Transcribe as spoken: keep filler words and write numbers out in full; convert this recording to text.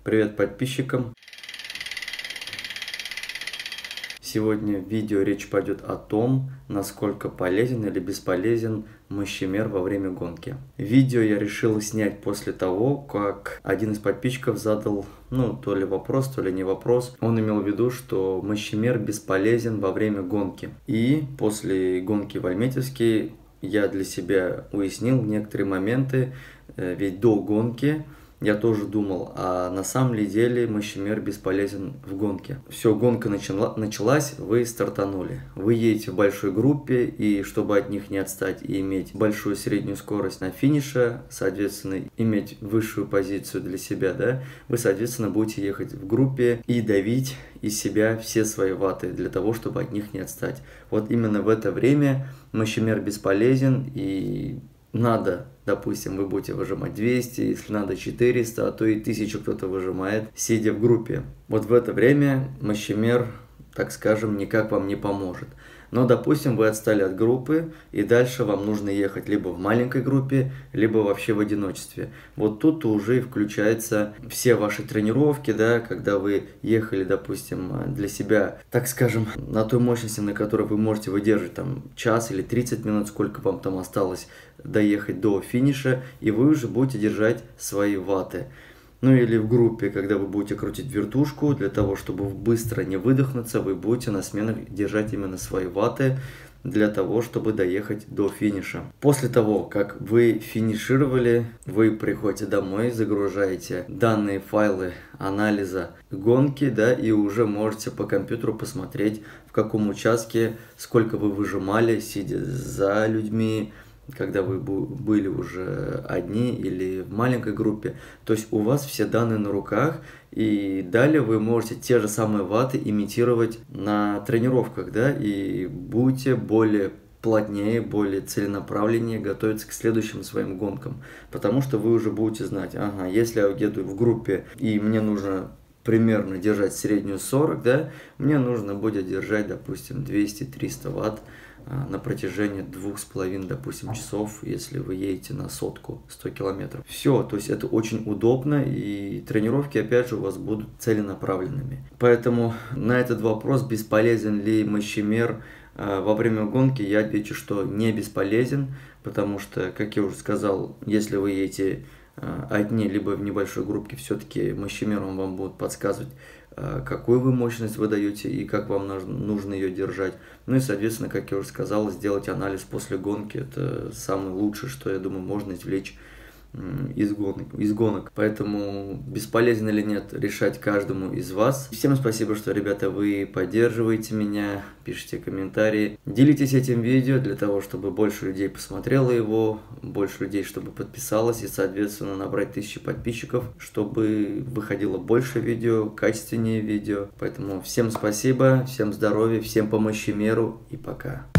Привет подписчикам! Сегодня в видео речь пойдет о том, насколько полезен или бесполезен мощемер во время гонки. Видео я решил снять после того, как один из подписчиков задал, ну, то ли вопрос, то ли не вопрос. Он имел в виду, что мощемер бесполезен во время гонки. И после гонки в Альметьевске я для себя уяснил некоторые моменты, ведь до гонки я тоже думал, а на самом ли деле мощемер бесполезен в гонке. Все, гонка начала, началась, вы стартанули. Вы едете в большой группе, и чтобы от них не отстать и иметь большую среднюю скорость на финише, соответственно, иметь высшую позицию для себя, да, вы, соответственно, будете ехать в группе и давить из себя все свои ватты для того, чтобы от них не отстать. Вот именно в это время мощемер бесполезен, и надо, допустим, вы будете выжимать двести, если надо четыреста, а то и тысячу кто-то выжимает, сидя в группе. Вот в это время мощемер, так скажем, никак вам не поможет. Но, допустим, вы отстали от группы, и дальше вам нужно ехать либо в маленькой группе, либо вообще в одиночестве. Вот тут уже включаются все ваши тренировки, да, когда вы ехали, допустим, для себя, так скажем, на той мощности, на которой вы можете выдержать там час или тридцать минут, сколько вам там осталось доехать до финиша, и вы уже будете держать свои ватты. Ну или в группе, когда вы будете крутить вертушку, для того, чтобы быстро не выдохнуться, вы будете на сменах держать именно свои ватты, для того, чтобы доехать до финиша. После того, как вы финишировали, вы приходите домой, загружаете данные файлы анализа гонки, да, и уже можете по компьютеру посмотреть, в каком участке, сколько вы выжимали, сидя за людьми, когда вы были уже одни или в маленькой группе. То есть у вас все данные на руках, и далее вы можете те же самые ватты имитировать на тренировках, да, и будете более плотнее, более целенаправленнее готовиться к следующим своим гонкам, потому что вы уже будете знать, ага, если я еду в группе и мне нужно примерно держать среднюю сорок, да, мне нужно будет держать, допустим, двести-триста ватт на протяжении двух с половиной, допустим, часов, если вы едете на сотку, сто километров. Все, то есть это очень удобно, и тренировки, опять же, у вас будут целенаправленными. Поэтому на этот вопрос, бесполезен ли мощемер во время гонки, я отвечу, что не бесполезен, потому что, как я уже сказал, если вы едете одни, либо в небольшой группе, все-таки мощемером вам будут подсказывать, какую вы мощность вы даете и как вам нужно ее держать. Ну и, соответственно, как я уже сказал, сделать анализ после гонки – это самое лучшее, что, я думаю, можно извлечь из гонок, из гонок. Поэтому бесполезно или нет, решать каждому из вас. Всем спасибо, что, ребята, вы поддерживаете меня, пишите комментарии, делитесь этим видео для того, чтобы больше людей посмотрело его, больше людей, чтобы подписалось, и, соответственно, набрать тысячи подписчиков, чтобы выходило больше видео, качественнее видео. Поэтому всем спасибо, всем здоровья, всем по мощемеру и пока.